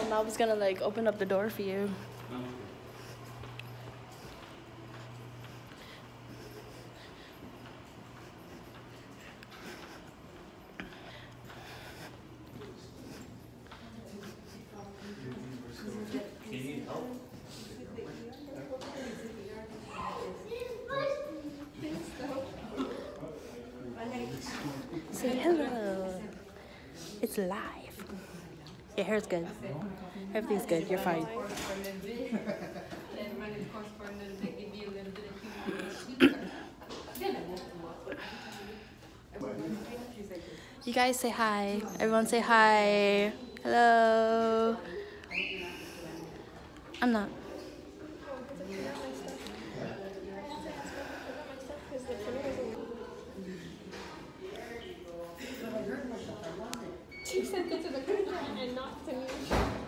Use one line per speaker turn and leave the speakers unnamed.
I was gonna like open up the door for you.
Do you need help?
Say hello. It's live. Your hair's good. Everything's good. You're fine. You guys say hi. Everyone say hi. Hello. I'm not.
She sent it to the group chat and not to me.